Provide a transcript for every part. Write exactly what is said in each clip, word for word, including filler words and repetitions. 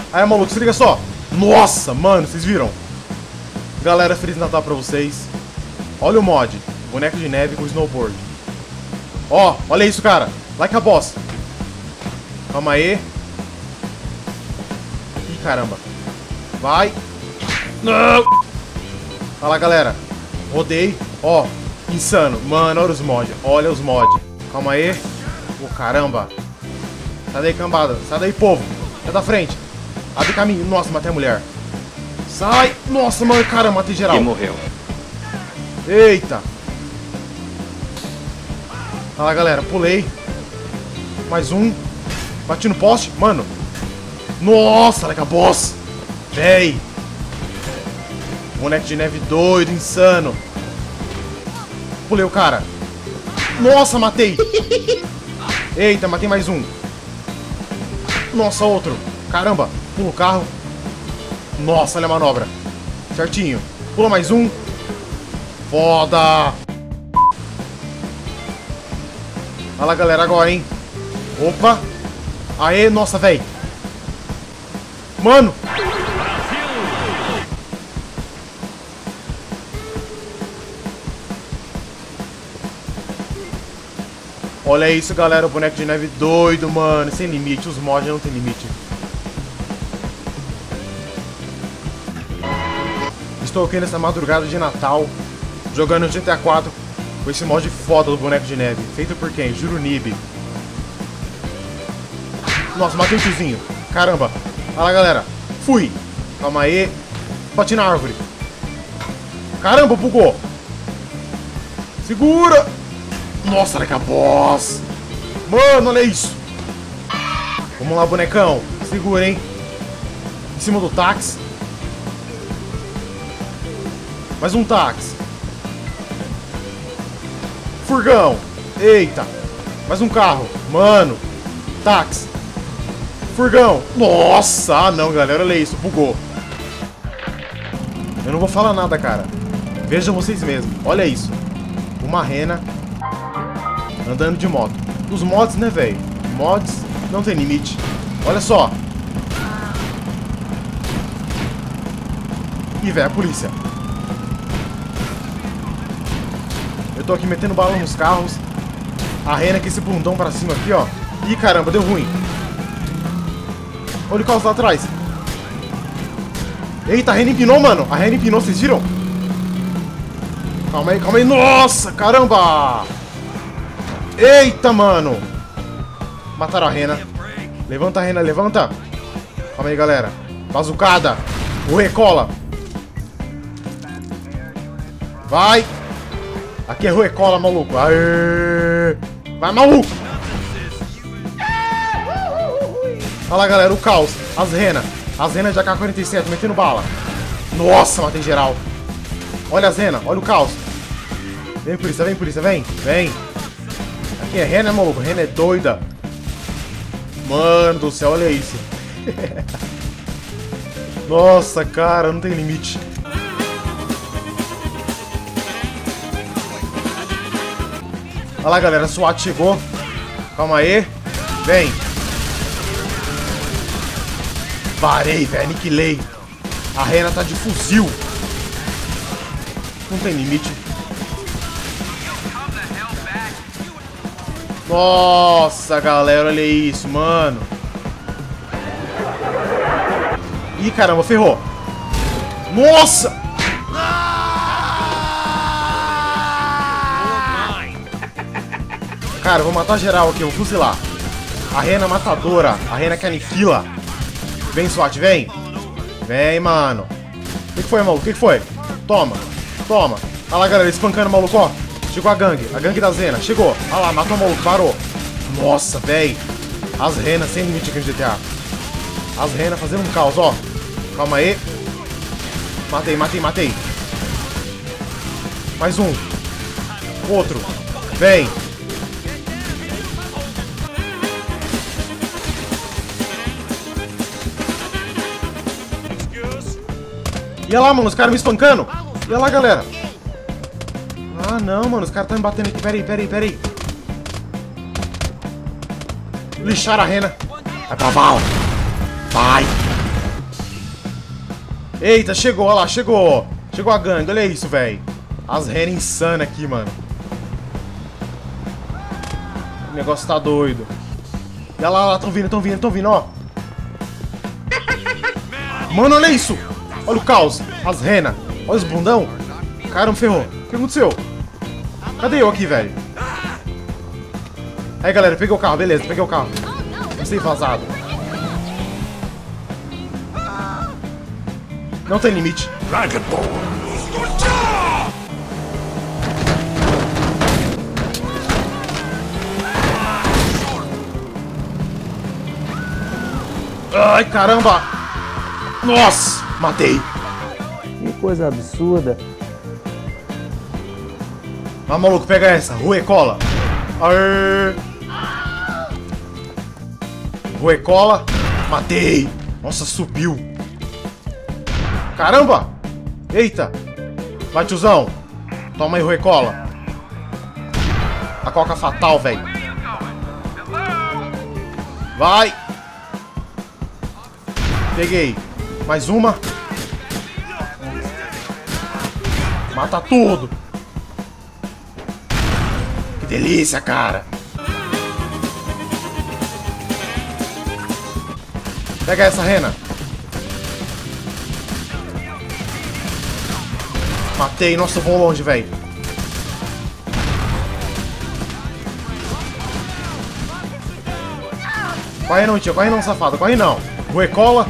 Aí, maluco, se liga só. Nossa, mano, vocês viram? Galera, Feliz Natal pra vocês. Olha o mod. Boneco de neve com snowboard. Ó, olha isso, cara. Like a boss. Calma aí. Ih, caramba. Vai. Não. Olha lá, galera. Rodei. Ó, insano. Mano, olha os mods. Olha os mods. Calma aí. Ô, oh, caramba. Sai daí, cambada. Sai daí, povo. Sai da frente. Abre caminho. Nossa, matei a mulher. Sai. Nossa, mano, caramba, matei geral. E morreu. Eita. Olha lá, galera. Pulei. Mais um. Bati no poste. Mano. Nossa, olha que a boss. Véi. Boneco de neve doido, insano. Pulei o cara. Nossa, matei. Eita, matei mais um. Nossa, outro. Caramba. Pula o carro. Nossa, olha a manobra. Certinho. Pula mais um. Foda. Olha lá, galera, agora, hein. Opa. Aê, nossa, velho. Mano. Olha isso, galera. O boneco de neve doido, mano. Sem limite. Os mods não tem limite. Estou aqui nessa madrugada de Natal, jogando G T A quatro com esse mod foda do boneco de neve. Feito por quem? Jurunib. Nossa, matei um tiozinho. Caramba. Olha lá, galera. Fui. Calma aí. Bati na árvore. Caramba, bugou. Segura. Nossa, olha que a boss. Mano, olha isso. Vamos lá, bonecão. Segura, hein. Em cima do táxi. Mais um táxi. Furgão. Eita. Mais um carro. Mano. Táxi. Furgão. Nossa. Ah, não, galera. Olha isso. Bugou. Eu não vou falar nada, cara. Vejam vocês mesmos. Olha isso. Uma rena andando de moto. Os mods, né, velho? Mods não tem limite. Olha só. Ih, velho, a polícia. Eu tô aqui metendo bala nos carros. A rena com esse bundão pra cima aqui, ó. Ih, caramba, deu ruim. Olha o carro lá atrás. Eita, a rena empinou, mano. A rena empinou, vocês viram? Calma aí, calma aí. Nossa, caramba. Eita, mano. Mataram a rena. Levanta a rena, levanta. Calma aí, galera. Bazucada. O recola. Vai. Aqui é Ruecola, maluco. Aê! Vai, maluco! Olha lá, galera, o caos. As renas. As renas de A K quarenta e sete, metendo bala. Nossa, matei geral. Olha as renas, olha o caos. Vem, polícia, vem, polícia, vem. Vem. Aqui é rena, maluco. Rena é doida. Mano do céu, olha isso. Nossa, cara, não tem limite. Olha lá, galera, a SWAT chegou. Calma aí. Vem. Varei, velho, aniquilei. A rena tá de fuzil. Não tem limite. Nossa, galera, olha isso, mano. Ih, caramba, ferrou. Nossa! Cara, eu vou matar geral aqui, eu vou fuzilar. A rena matadora, a rena que aniquila. Vem, SWAT, vem. Vem, mano. O que, que foi, maluco? O que, que foi? Toma, toma. Olha lá, galera, espancando o maluco, ó. Chegou a gangue, a gangue da Zena. Chegou. Olha lá, matou o maluco, parou. Nossa, velho. As renas sem limite aqui no G T A. As renas fazendo um caos, ó. Calma aí. Matei, matei, matei. Mais um. Outro. Vem. E olha lá, mano, os caras me espancando. E olha lá, galera. Ah, não, mano, os caras estão me batendo aqui. Pera aí, pera aí, pera aí. Lixaram a rena. Vai pra vala. Vai. Eita, chegou, olha lá, chegou. Chegou a gangue, olha isso, velho. As renas insanas aqui, mano. O negócio tá doido. E olha lá, olha lá, tão vindo, tão vindo, tão vindo, ó. Mano, olha isso. Olha o caos. As renas. Olha os bundão. Caramba, ferrou. O que aconteceu? Cadê eu aqui, velho? Aí, galera, peguei o carro, beleza, peguei o carro. Não sei vazado. Não tem limite. Dragon Ball. Ai, caramba! Nossa! Matei! Que coisa absurda. Ah, maluco, pega essa. Rua cola. Aê! Rua cola. Matei! Nossa, subiu! Caramba! Eita! Vai, tiozão! Toma aí, Rua cola. A coca fatal, velho. Vai! Peguei. Mais uma. Mata tudo. Que delícia, cara. Pega essa, rena. Matei. Nossa, eu vou longe, velho. Corre não, tio. Corre não, safado. Corre não. Recola.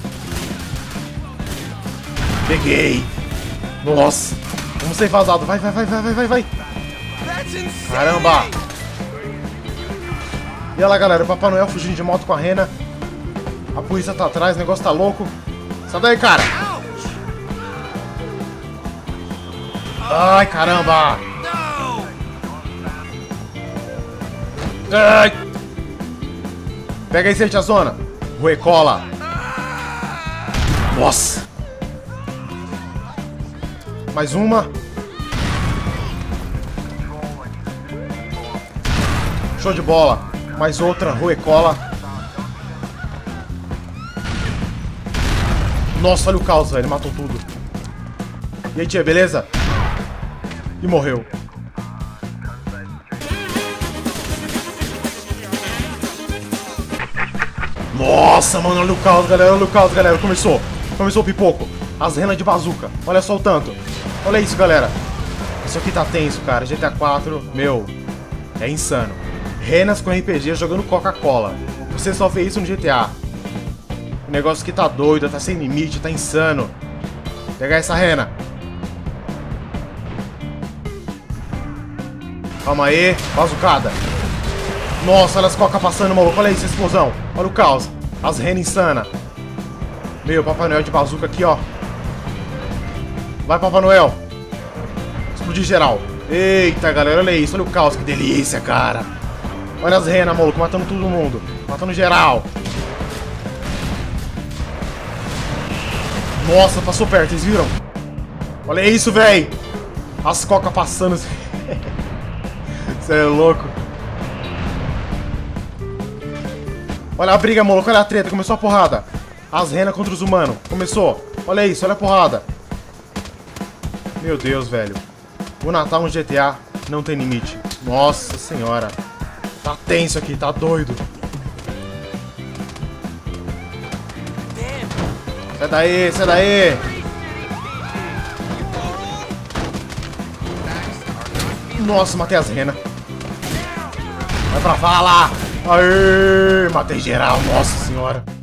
Peguei. Nossa. Vamos ser vazado. Vai, vai, vai, vai, vai, vai, vai. Caramba. E olha lá, galera. O Papai Noel fugindo de moto com a rena. A polícia tá atrás. O negócio tá louco. Sai daí, cara. Ai, caramba. Ai. Pega aí, tia zona. Recola. Nossa. Mais uma. Show de bola. Mais outra. Recola. Nossa, olha o caos, velho. Matou tudo. E aí, tia, beleza? E morreu. Nossa, mano, olha o caos, galera, olha o caos, galera. Começou, começou o pipoco. As renas de bazuca, olha só o tanto. Olha isso, galera. Isso aqui tá tenso, cara. G T A quatro, meu, é insano. Renas com R P G jogando Coca-Cola. Você só vê isso no G T A. O negócio aqui tá doido, tá sem limite, tá insano. Pegar essa rena. Calma aí, bazucada. Nossa, olha as coca passando, maluco. Olha isso, explosão. Olha o caos. As renas insanas. Meu, Papai Noel de bazuca aqui, ó. Vai, Papai Noel. Explodir geral. Eita, galera, olha isso. Olha o caos, que delícia, cara. Olha as renas, maluco, matando todo mundo. Matando geral. Nossa, passou perto, vocês viram? Olha isso, velho. As coca passando. Você é louco. Olha a briga, maluco, olha a treta, começou a porrada. As renas contra os humanos, começou. Olha isso, olha a porrada. Meu Deus, velho. O Natal no G T A não tem limite. Nossa senhora. Tá tenso aqui, tá doido. Sai daí, sai daí. Nossa, matei as renas. Vai pra vala. Aê, matei geral, nossa senhora.